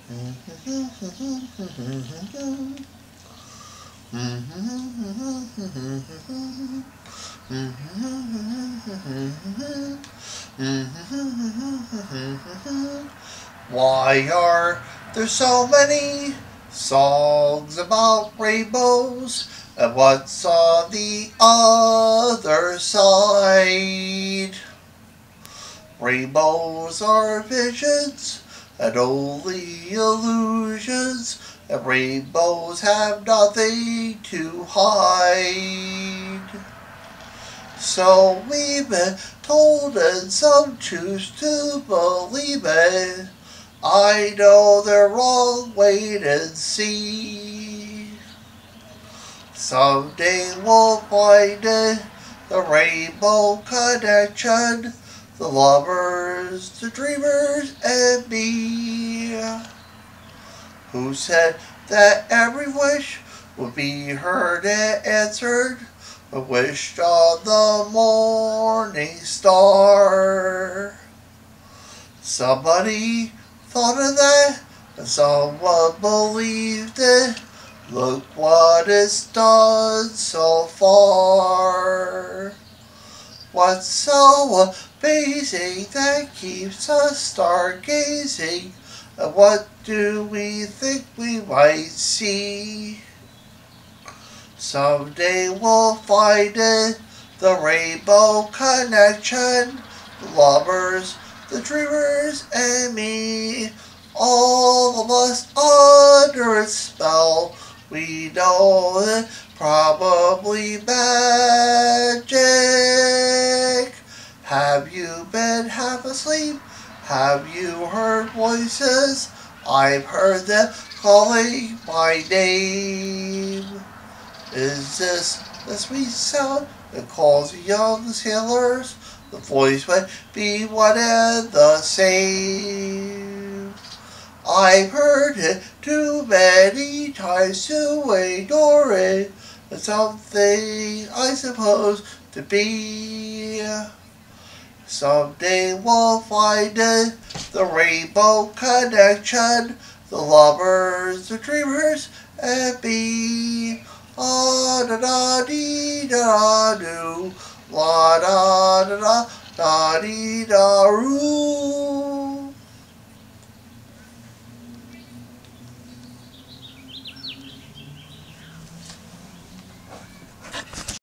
Why are there so many songs about rainbows? And what's on the other side? Rainbows are visions and only illusions, and rainbows have nothing to hide. So we've been told, and some choose to believe it. I know they're wrong, wait and see. Someday we'll find it, the rainbow connection, the lovers, the dreamers, and me. Who said that every wish would be heard and answered, but wished on the morning star? Somebody thought of that, and someone believed it. Look what it's done so far. What's so amazing that keeps us stargazing? And what do we think we might see? Someday we'll find it, the rainbow connection, the lovers, the dreamers, and me. All of us under its spell. We know it, probably magic. Have you been half asleep? Have you heard voices? I've heard them calling my name. Is this the sweet sound that calls young sailors? The voice might be one and the same. I've heard it too many times to ignore it. It's something I suppose to be. Someday we'll find it, the rainbow connection, the lovers, the dreamers, and me. Ah da da dee da do, la da da da da dee da roo.